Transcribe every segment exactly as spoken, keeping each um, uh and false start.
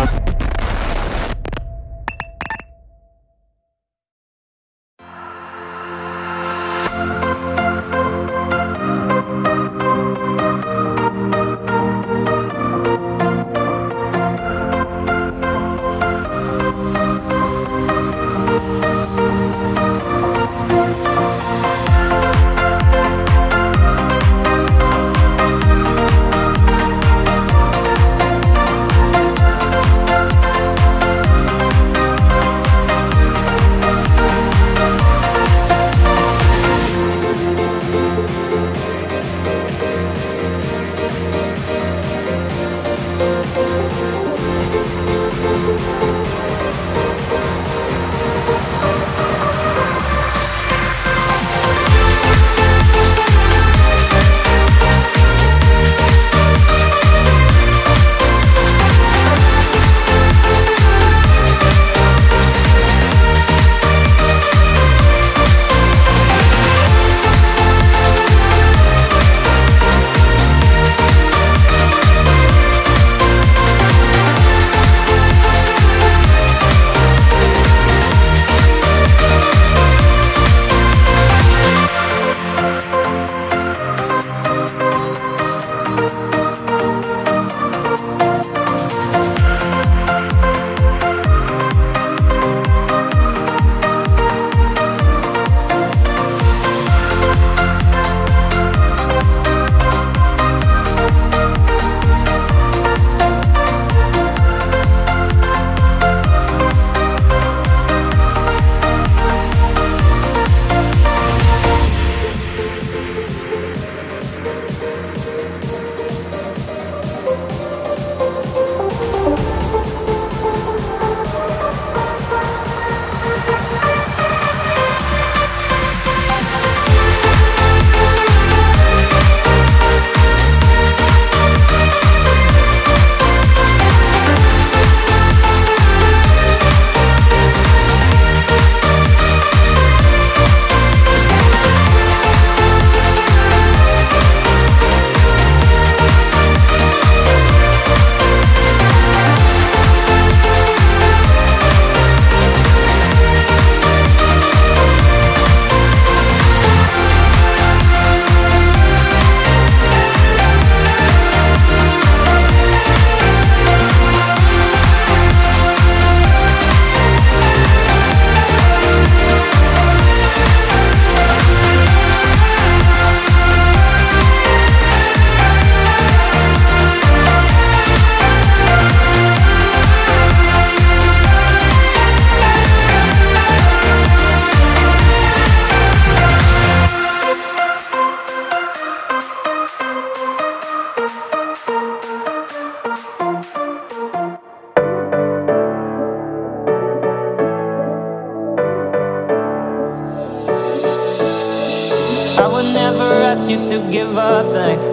ask you to give up things.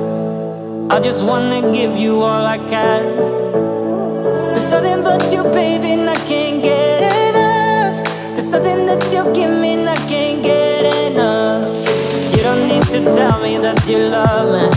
I just wanna give you all I can. There's something but you, baby, and I can't get enough. There's something that you give me and I can't get enough. You don't need to tell me that you love me.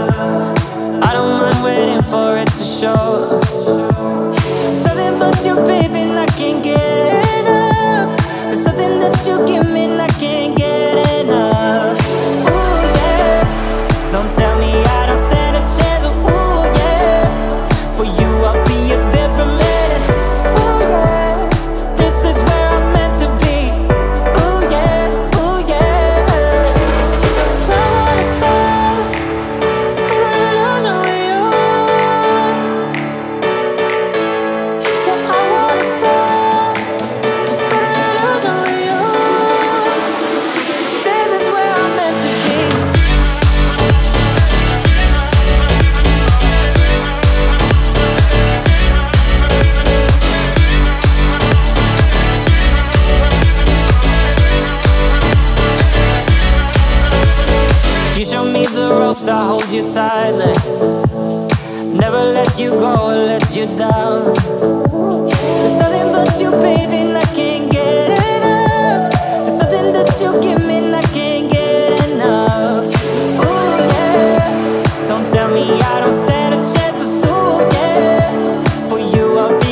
I don't mind waiting for it to show. There's something but you, baby, and I can't get enough. There's something that you give me and I can't get enough. Ooh yeah, don't tell me I don't stand a chance. Ooh yeah, for you I'll be a different man. Ooh yeah, this is where I'm meant to be. Ooh yeah, ooh yeah. So I wanna stop, start losing with you. Yeah, I wanna stop, start losing with you. This is where I'm meant to be. You show me the ropes, I hold you tightly. Never let you go or let you down. There's something but you, baby, and I can't get enough. There's something that you give me and I can't get enough. Ooh yeah, don't tell me I don't stand a chance. 'Cause ooh yeah, for you I'll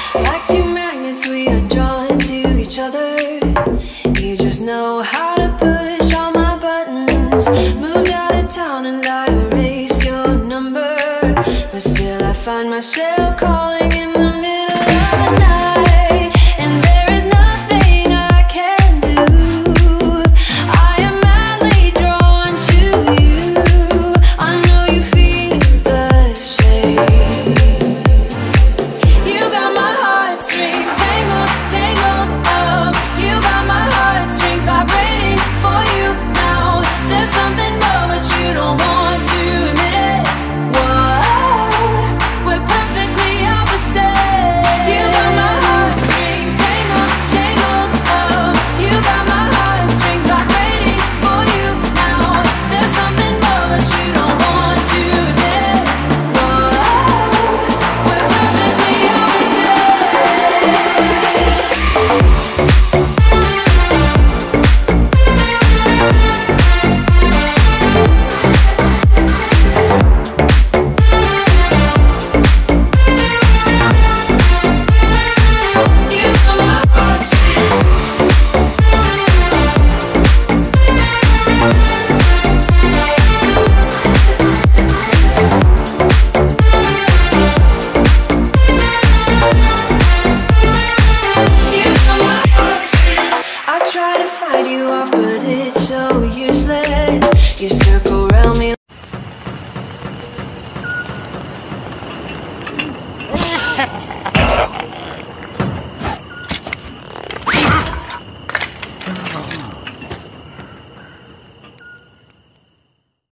Like two magnets, we are drawn to each other. You just know how to push all my buttons. Moved out of town and I erased your number, but still I find myself calling in the middle of the night, and there is nothing I can do. I am madly drawn to you. I know you feel the same. You got my heartstrings tangled, tangled up. You got my heartstrings vibrating for you now. There's something more, but you don't want to admit it. Whoa, we're perfectly opposite. You got my heartstrings tangled, tangled up. You got my heartstrings vibrating for you now. There's something more, but you don't want to admit it. Whoa, we're perfectly opposite. You got my heartstrings. You got my heartstrings. I try to fight you off, but it's so useless. You circle around me.